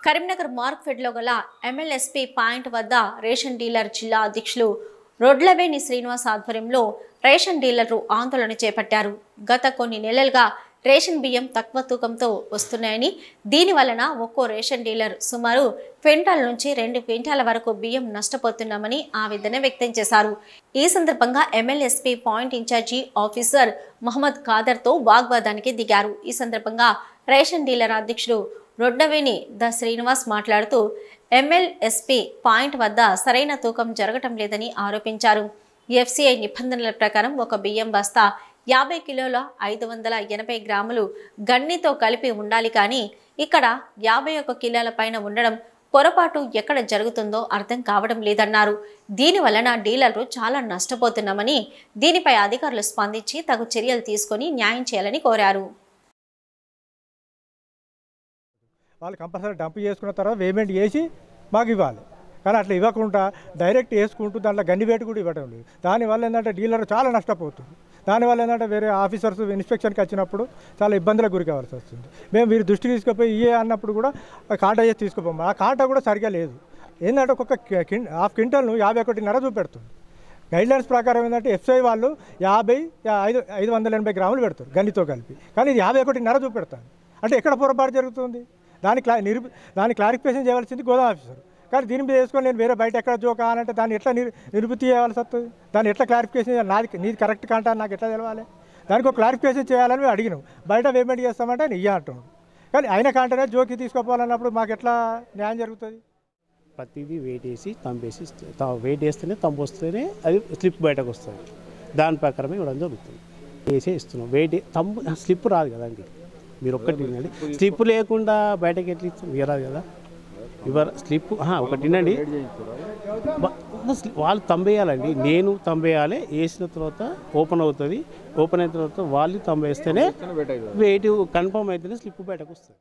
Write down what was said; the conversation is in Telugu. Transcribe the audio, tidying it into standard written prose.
కరీంనగర్ మార్క్ఫెడ్లో గల MLSP పాయింట్ వద్ద రేషన్ డీలర్ జిల్లా అధ్యక్షులు రొడ్లవేణి శ్రీనివాస్ ఆధ్వర్యంలో రేషన్ డీలర్లు ఆందోళన చేపట్టారు. గత కొన్ని నెలలుగా రేషన్ బియ్యం తక్కువ తూకంతో వస్తున్నాయని, దీని వలన ఒక్కో రేషన్ డీలర్ సుమారు క్వింటాల నుంచి 2 క్వింటాల వరకు బియ్యం నష్టపోతున్నామని ఆవేదన వ్యక్తం చేశారు. ఈ సందర్భంగా MLSP point in charge officer Mohammed ఖాదర్తో వాగ్వాదానికి దిగారు. ఈ సందర్భంగా రేషన్ డీలర్ అధ్యక్షుడు రొడ్డవేణి శ్రీనివాస్ మాట్లాడుతూ MLSP పాయింట్ వద్ద సరైన తూకం జరగటం లేదని ఆరోపించారు. FCI నిబంధనల ప్రకారం ఒక బియ్యం బస్తా 50 కిలోల 580 గ్రాములు గన్నితో కలిపి ఉండాలి, కానీ ఇక్కడ 51 కిలోల పైన ఉండడం పొరపాటు ఎక్కడ జరుగుతుందో అర్థం కావడం లేదన్నారు. దీని వలన డీలర్లు చాలా నష్టపోతున్నామని, దీనిపై అధికారులు స్పందించి తగు చర్యలు తీసుకొని న్యాయం చేయాలని కోరారు. వాళ్ళు కంపల్సరీ డంప్ చేసుకున్న తర్వాత పేమెంట్ చేసి మాకు ఇవ్వాలి, కానీ అట్లా ఇవ్వకుండా డైరెక్ట్ వేసుకుంటూ దాంట్లో గన్ని వేటు కూడా ఇవ్వడం లేదు. దానివల్ల ఏంటంటే డీలర్ చాలా నష్టపోతుంది. దానివల్ల ఏంటంటే వేరే ఆఫీసర్స్ ఇన్స్పెక్షన్కి వచ్చినప్పుడు చాలా ఇబ్బందులకు గురి కావాల్సి వస్తుంది. మేము వీరి దృష్టికి తీసుకుపోయి ఇయ్యే అన్నప్పుడు కూడా కాంటా చేసి తీసుకుపోము. ఆ కాంటా కూడా సరిగా లేదు. ఏంటంటే ఒక్కొక్క హాఫ్ క్వింటల్ను 51.5 చూపెడుతుంది. గైడ్లైన్స్ ప్రకారం ఏంటంటే FCI వాళ్ళు 580 గ్రాములు పెడతారు గన్నితో కలిపి, కానీ ఇది 51.5 చూపెడతాను. అంటే ఎక్కడ పొరపాటు జరుగుతుంది? దాన్ని క్లారిఫికేషన్ చేయవలసింది గోదాం ఆఫీసర్. కానీ దీని మీద వేసుకొని నేను వేరే బయట ఎక్కడ జోకా అంటే దాన్ని ఎట్లా నిరూపితి చేయాల్సి వస్తుంది? దాన్ని ఎట్లా క్లారిఫికేషన్ చేయాలి? నీది కరెక్ట్ కాంటా నాకు ఎట్లా తెలవాలి? దానికి ఒక క్లారిఫికేషన్ చేయాలని మేము అడిగినాం. బయట పేమెంట్ చేస్తామంటే నేను అంటున్నాను, కానీ అయిన కాంటనే జోకి తీసుకోపోవాలన్నప్పుడు మాకు ఎట్లా న్యాయం జరుగుతుంది? ప్రతిదీ వెయిట్ వేసి తంపేసి వెయిట్ వేస్తేనే తంపు వస్తేనే అది స్లిప్ బయటకు వస్తుంది. దాని ప్రకారమే ఇవ్వడం జరుగుతుంది. వేసే ఇస్తున్నాం. వెయిట్ తంపు స్లిప్ రాదు కదండి. మీరు ఒక్కటి వినండి, స్లిప్ లేకుండా బయటకి ఎట్లా ఇస్తాం? ఇవ్వరాదు కదా. స్లిప్ ఒకటి వినండి, వాళ్ళు తంబేయాలండి, నేను తంబేయాలి. వేసిన తర్వాత ఓపెన్ అవుతుంది. ఓపెన్ అయిన తర్వాత వాళ్ళు తంబేస్తేనే వెయిట్ కన్ఫర్మ్ అయితేనే స్లిప్ బయటకు వస్తుంది.